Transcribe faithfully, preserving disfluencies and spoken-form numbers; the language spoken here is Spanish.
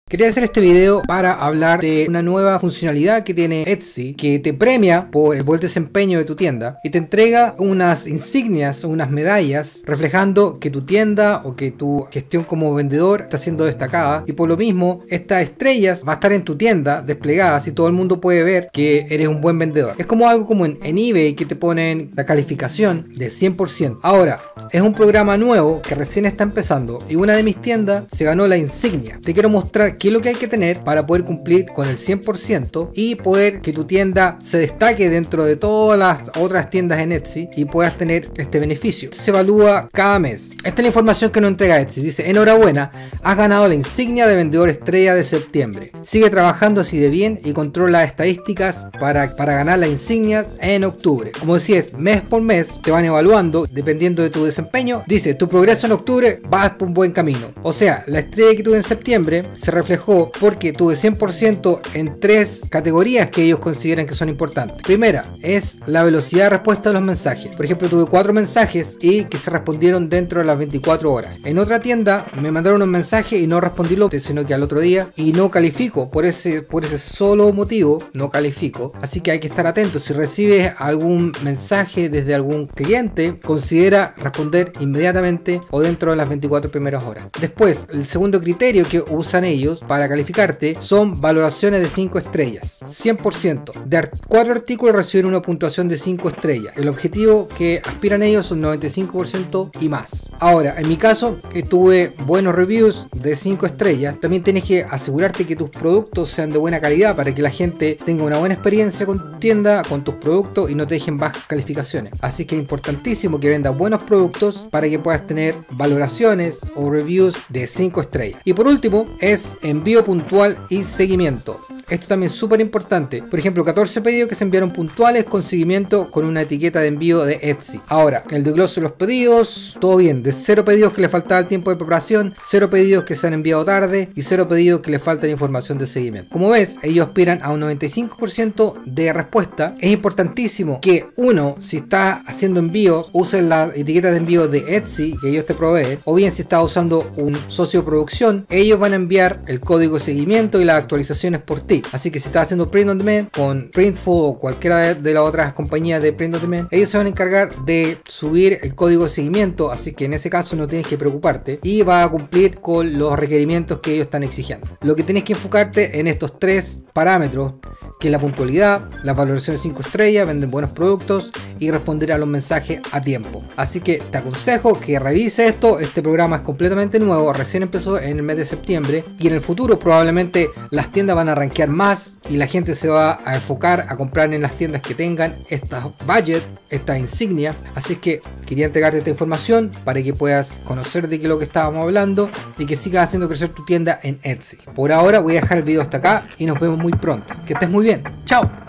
Quería hacer este video para hablar de una nueva funcionalidad que tiene Etsy, que te premia por el buen desempeño de tu tienda y te entrega unas insignias o unas medallas reflejando que tu tienda o que tu gestión como vendedor está siendo destacada, y por lo mismo estas estrellas va a estar en tu tienda desplegadas y todo el mundo puede ver que eres un buen vendedor. Es como algo como en, en eBay, que te ponen la calificación de cien por ciento. Ahora, es un programa nuevo que recién está empezando y una de mis tiendas se ganó la insignia. Te quiero mostrar qué es lo que hay que tener para poder cumplir con el cien por ciento y poder que tu tienda se destaque dentro de todas las otras tiendas en Etsy y puedas tener este beneficio. Se evalúa cada mes. Esta es la información que nos entrega Etsy. Dice: enhorabuena, has ganado la insignia de vendedor estrella de septiembre. Sigue trabajando así de bien y controla estadísticas para, para ganar la insignia en octubre. Como decía, es mes por mes, te van evaluando dependiendo de tu desempeño. Dice: tu progreso en octubre vas por un buen camino. O sea, la estrella que tuve en septiembre se reflejó porque tuve cien por ciento en tres categorías que ellos consideran que son importantes. Primera es la velocidad de respuesta de los mensajes. Por ejemplo, tuve cuatro mensajes y que se respondieron dentro de las veinticuatro horas. En otra tienda me mandaron un mensaje y no respondí, sino que al otro día, y no califico. Por ese, por ese solo motivo no califico. Así que hay que estar atento. Si recibes algún mensaje desde algún cliente, considera responder inmediatamente o dentro de las veinticuatro primeras horas. Después, el segundo criterio que usan ellos para calificarte son valoraciones de cinco estrellas. cien por ciento de cuatro artículos reciben una puntuación de cinco estrellas. El objetivo que aspiran ellos son noventa y cinco por ciento y más. Ahora, en mi caso, que tuve buenos reviews de cinco estrellas, también tienes que asegurarte que tus productos sean de buena calidad para que la gente tenga una buena experiencia con tu tienda, con tus productos, y no te dejen bajas calificaciones. Así que es importantísimo que vendas buenos productos para que puedas tener valoraciones o reviews de cinco estrellas. Y por último es envío puntual y seguimiento. Esto también es súper importante. Por ejemplo, catorce pedidos que se enviaron puntuales con seguimiento con una etiqueta de envío de Etsy. Ahora, el desglose de los pedidos, todo bien. De cero pedidos que le faltaba el tiempo de preparación, cero pedidos que se han enviado tarde y cero pedidos que le faltan información de seguimiento. Como ves, ellos aspiran a un noventa y cinco por ciento de respuesta. Es importantísimo que uno, si está haciendo envíos, use la etiqueta de envío de Etsy que ellos te proveen, o bien si está usando un socio de producción, ellos van a enviar el código de seguimiento y las actualizaciones por ti. Así que si estás haciendo print on demand con Printful o cualquiera de las otras compañías de print on demand, ellos se van a encargar de subir el código de seguimiento, así que en ese caso no tienes que preocuparte y va a cumplir con los requerimientos que ellos están exigiendo. Lo que tienes que enfocarte en estos tres parámetros, que es la puntualidad, la valoración de cinco estrellas, vender buenos productos y responder a los mensajes a tiempo. Así que te aconsejo que revise esto. Este programa es completamente nuevo, recién empezó en el mes de septiembre, y en el futuro probablemente las tiendas van a rankear más y la gente se va a enfocar a comprar en las tiendas que tengan estas budget, esta insignia. Así que quería entregarte esta información para que puedas conocer de qué es lo que estábamos hablando y que sigas haciendo crecer tu tienda en Etsy. Por ahora voy a dejar el video hasta acá y nos vemos muy pronto. Que estés muy bien. Chao.